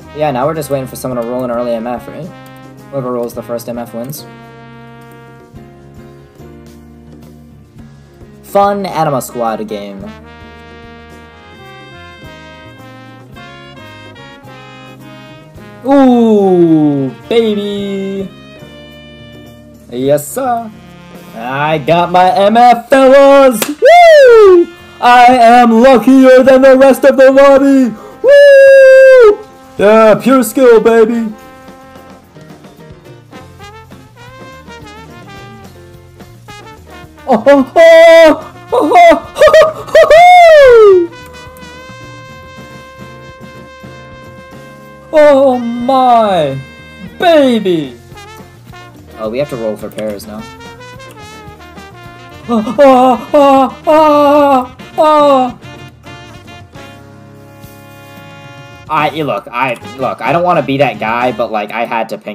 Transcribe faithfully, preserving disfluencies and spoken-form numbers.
Yeah, now we're just waiting for someone to roll an early M F, right? Whoever rolls the first M F wins. Fun Anima Squad game. Ooh, baby! Yes, sir. I got my M F, fellas! Woo! I am luckier than the rest of the lobby! Woo! Yeah, pure skill, baby! Oh, oh, oh, oh, oh, oh, oh my baby! Oh, we have to roll for pairs now. Oh, oh, oh, oh, oh. I look, I look. I don't want to be that guy, but like I had to ping.